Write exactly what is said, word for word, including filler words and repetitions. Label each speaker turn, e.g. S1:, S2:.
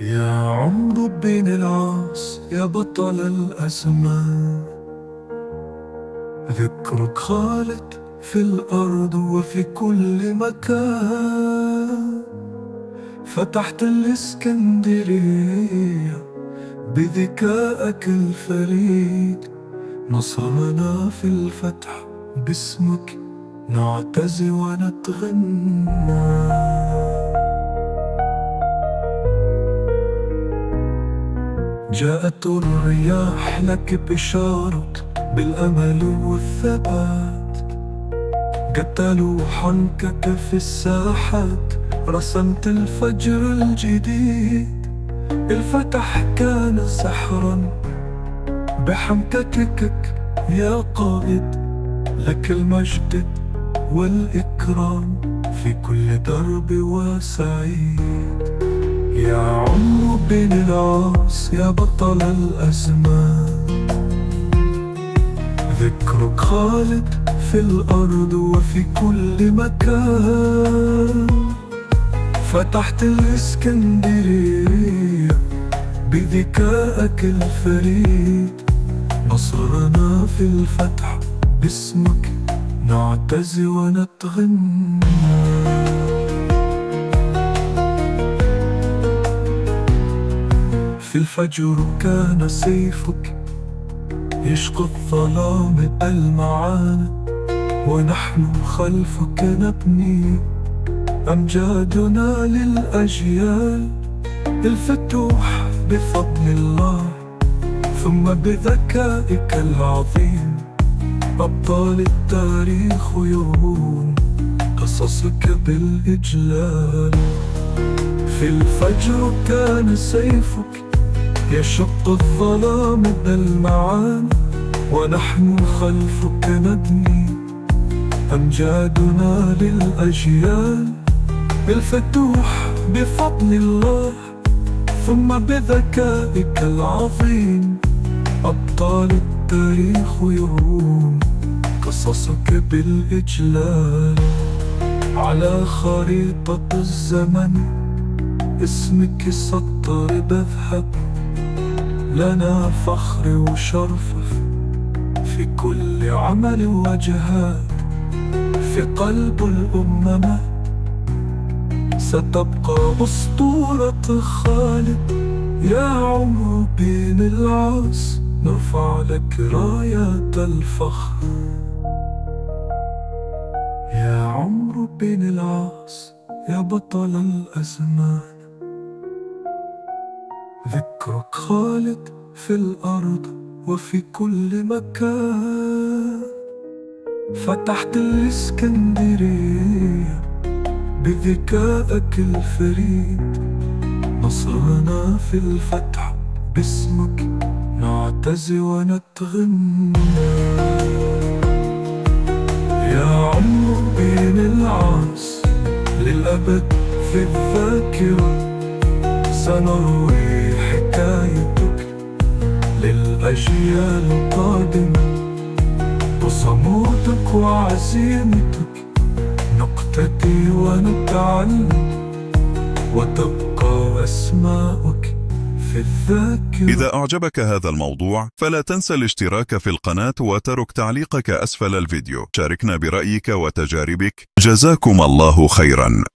S1: يا عمرو بن العاص يا بطل الأزمان، ذكرك خالد في الأرض وفي كل مكان. فتحت الإسكندرية بذكائك الفريد، نصرنا في الفتح باسمك نعتزي ونتغنى. جاءت الرياح لك بشارة بالأمل والثبات، قتلوا حنكك في الساحات، رسمت الفجر الجديد. الفتح كان سحرا بحنكتك يا قائد، لك المجد والإكرام في كل درب وسعيد. يا عمرو بن العاص يا بطل الأزمان، ذكرك خالد في الأرض وفي كل مكان. فتحت الإسكندرية بذكائك الفريد، نصرنا في الفتح باسمك نعتزي ونتغنى. في الفجر كان سيفك يشقى الظلام المعاني، ونحن خلفك نبني أمجادنا للأجيال. الفتوح بفضل الله ثم بذكائك العظيم، أبطال التاريخ يروون قصصك بالإجلال. في الفجر كان سيفك يشق الظلام بالمعاني، ونحن خلفك نبني أمجادنا للأجيال. الفتوح بفضل الله ثم بذكائك العظيم، أبطال التاريخ يروون قصصك بالإجلال. على خريطة الزمن اسمك سطر بذهب، لنا فخر وشرف في كل عمل وجهاد. في قلب الأمة ستبقى أسطورة خالد. يا عمرو بن العاص نرفع لك رايات الفخر. يا عمرو بن العاص يا بطل الأزمان، ذكرك خالد في الأرض وفي كل مكان. فتحت الإسكندرية بذكائك الفريد، نصرنا في الفتح باسمك نعتزي ونتغنى. يا عمرو بن العاص للأبد في الذاكرة، سنروي حكايتك للأجيال القادمة. بصمودك وعزيمتك نقتدي ونتعلم، وتبقى أسماءك في الذاكرة.
S2: إذا أعجبك هذا الموضوع فلا تنسى الاشتراك في القناة وترك تعليقك أسفل الفيديو. شاركنا برأيك وتجاربك. جزاكم الله خيرا.